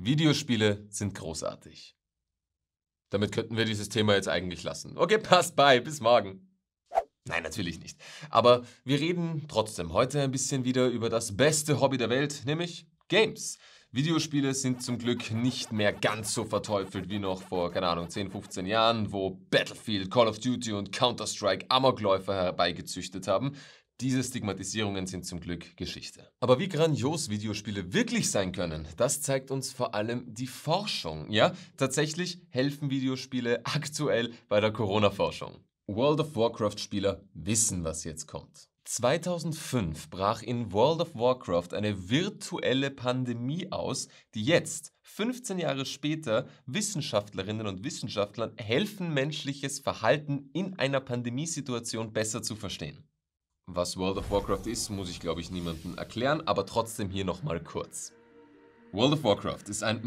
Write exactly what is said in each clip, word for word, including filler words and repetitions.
Videospiele sind großartig. Damit könnten wir dieses Thema jetzt eigentlich lassen. Okay, passt, bye, bis morgen. Nein, natürlich nicht. Aber wir reden trotzdem heute ein bisschen wieder über das beste Hobby der Welt, nämlich Games. Videospiele sind zum Glück nicht mehr ganz so verteufelt wie noch vor, keine Ahnung, zehn, fünfzehn Jahren, wo Battlefield, Call of Duty und Counter-Strike Amokläufer herbeigezüchtet haben. Diese Stigmatisierungen sind zum Glück Geschichte. Aber wie grandios Videospiele wirklich sein können, das zeigt uns vor allem die Forschung. Ja, tatsächlich helfen Videospiele aktuell bei der Corona-Forschung. World of Warcraft-Spieler wissen, was jetzt kommt. zweitausendfünf brach in World of Warcraft eine virtuelle Pandemie aus, die jetzt, fünfzehn Jahre später, Wissenschaftlerinnen und Wissenschaftlern helfen, menschliches Verhalten in einer Pandemiesituation besser zu verstehen. Was World of Warcraft ist, muss ich glaube ich niemandem erklären, aber trotzdem hier nochmal kurz. World of Warcraft ist ein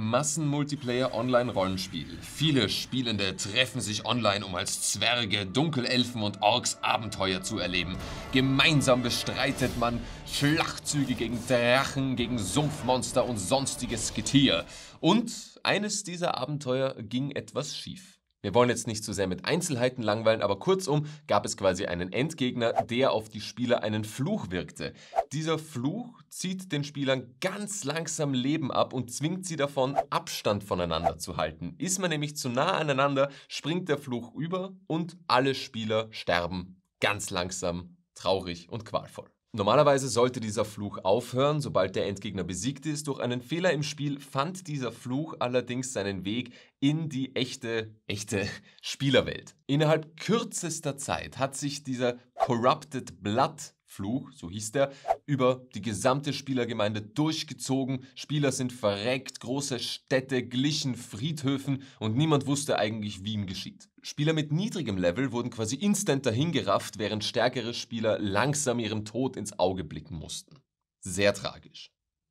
Massen-Multiplayer-Online-Rollenspiel. Viele Spielende treffen sich online, um als Zwerge, Dunkelelfen und Orks Abenteuer zu erleben. Gemeinsam bestreitet man Schlachtzüge gegen Drachen, gegen Sumpfmonster und sonstiges Getier. Und eines dieser Abenteuer ging etwas schief. Wir wollen jetzt nicht zu sehr mit Einzelheiten langweilen, aber kurzum gab es quasi einen Endgegner, der auf die Spieler einen Fluch wirkte. Dieser Fluch zieht den Spielern ganz langsam Leben ab und zwingt sie davon, Abstand voneinander zu halten. Ist man nämlich zu nah aneinander, springt der Fluch über und alle Spieler sterben ganz langsam, traurig und qualvoll. Normalerweise sollte dieser Fluch aufhören, sobald der Endgegner besiegt ist. Durch einen Fehler im Spiel fand dieser Fluch allerdings seinen Weg in die echte, echte Spielerwelt. Innerhalb kürzester Zeit hat sich dieser Corrupted Blood Fluch, so hieß der, über die gesamte Spielergemeinde durchgezogen. Spieler sind verreckt, große Städte glichen Friedhöfen und niemand wusste eigentlich, wie ihm geschieht. Spieler mit niedrigem Level wurden quasi instant dahingerafft, während stärkere Spieler langsam ihrem Tod ins Auge blicken mussten. Sehr tragisch.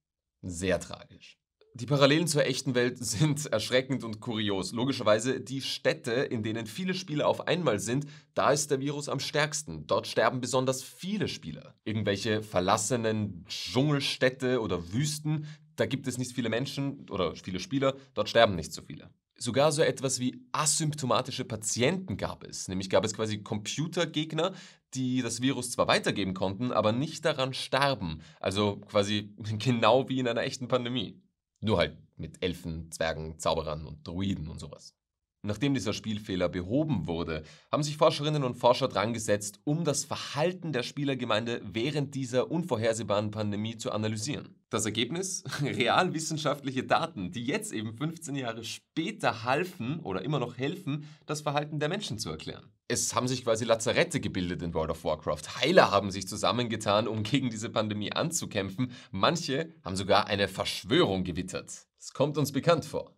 Sehr tragisch. Die Parallelen zur echten Welt sind erschreckend und kurios. Logischerweise die Städte, in denen viele Spieler auf einmal sind, da ist der Virus am stärksten. Dort sterben besonders viele Spieler. Irgendwelche verlassenen Dschungelstädte oder Wüsten, da gibt es nicht viele Menschen oder viele Spieler, dort sterben nicht so viele. Sogar so etwas wie asymptomatische Patienten gab es. Nämlich gab es quasi Computergegner, die das Virus zwar weitergeben konnten, aber nicht daran starben. Also quasi genau wie in einer echten Pandemie. Nur halt mit Elfen, Zwergen, Zauberern und Druiden und sowas. Nachdem dieser Spielfehler behoben wurde, haben sich Forscherinnen und Forscher dran gesetzt, um das Verhalten der Spielergemeinde während dieser unvorhersehbaren Pandemie zu analysieren. Das Ergebnis? Realwissenschaftliche Daten, die jetzt eben fünfzehn Jahre später halfen oder immer noch helfen, das Verhalten der Menschen zu erklären. Es haben sich quasi Lazarette gebildet in World of Warcraft. Heiler haben sich zusammengetan, um gegen diese Pandemie anzukämpfen. Manche haben sogar eine Verschwörung gewittert. Das kommt uns bekannt vor.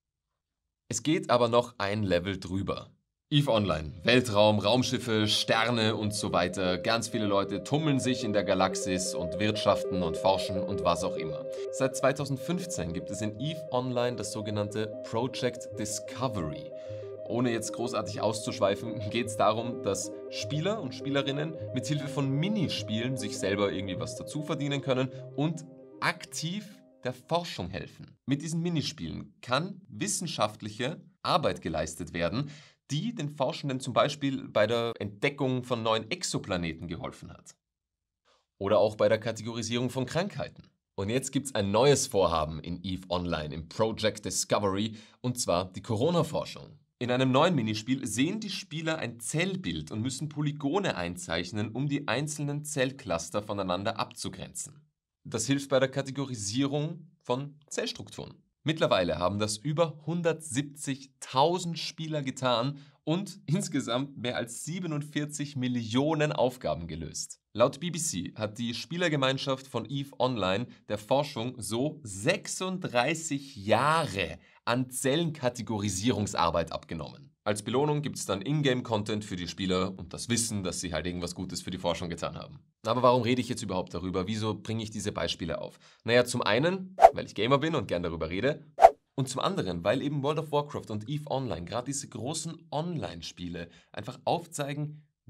Es geht aber noch ein Level drüber. EVE Online, Weltraum, Raumschiffe, Sterne und so weiter. Ganz viele Leute tummeln sich in der Galaxis und wirtschaften und forschen und was auch immer. Seit zweitausendfünfzehn gibt es in EVE Online das sogenannte Project Discovery. Ohne jetzt großartig auszuschweifen, geht es darum, dass Spieler und Spielerinnen mit Hilfe von Minispielen sich selber irgendwie was dazu verdienen können und aktiv der Forschung helfen. Mit diesen Minispielen kann wissenschaftliche Arbeit geleistet werden, die den Forschenden zum Beispiel bei der Entdeckung von neuen Exoplaneten geholfen hat. Oder auch bei der Kategorisierung von Krankheiten. Und jetzt gibt es ein neues Vorhaben in EVE Online, im Project Discovery, und zwar die Corona-Forschung. In einem neuen Minispiel sehen die Spieler ein Zellbild und müssen Polygone einzeichnen, um die einzelnen Zellcluster voneinander abzugrenzen. Das hilft bei der Kategorisierung von Zellstrukturen. Mittlerweile haben das über hundertsiebzigtausend Spieler getan und insgesamt mehr als siebenundvierzig Millionen Aufgaben gelöst. Laut B B C hat die Spielergemeinschaft von EVE Online der Forschung so sechsunddreißig Jahre an Zellenkategorisierungsarbeit abgenommen. Als Belohnung gibt es dann Ingame-Content für die Spieler und das Wissen, dass sie halt irgendwas Gutes für die Forschung getan haben. Aber warum rede ich jetzt überhaupt darüber? Wieso bringe ich diese Beispiele auf? Naja, zum einen, weil ich Gamer bin und gern darüber rede. Und zum anderen, weil eben World of Warcraft und EVE Online, gerade diese großen Online-Spiele, einfach aufzeigen,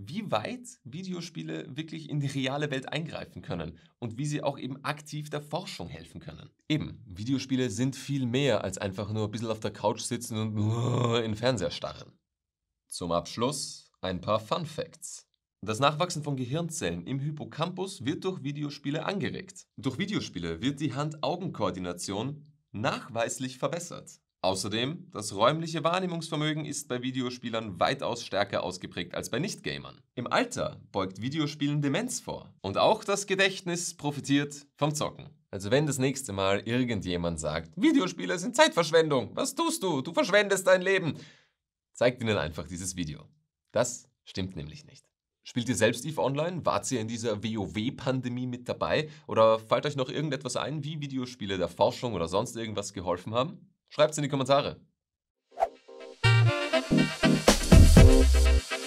wie weit Videospiele wirklich in die reale Welt eingreifen können und wie sie auch eben aktiv der Forschung helfen können. Eben, Videospiele sind viel mehr als einfach nur ein bisschen auf der Couch sitzen und nur in den Fernseher starren. Zum Abschluss ein paar Fun Facts. Das Nachwachsen von Gehirnzellen im Hippocampus wird durch Videospiele angeregt. Durch Videospiele wird die Hand-Augen-Koordination nachweislich verbessert. Außerdem, das räumliche Wahrnehmungsvermögen ist bei Videospielern weitaus stärker ausgeprägt als bei Nicht-Gamern. Im Alter beugt Videospielen Demenz vor. Und auch das Gedächtnis profitiert vom Zocken. Also wenn das nächste Mal irgendjemand sagt, Videospiele sind Zeitverschwendung, was tust du? Du verschwendest dein Leben. Zeigt ihnen einfach dieses Video. Das stimmt nämlich nicht. Spielt ihr selbst EVE Online? Wart ihr in dieser WoW-Pandemie mit dabei? Oder fällt euch noch irgendetwas ein, wie Videospiele der Forschung oder sonst irgendwas geholfen haben? Schreibt's in die Kommentare.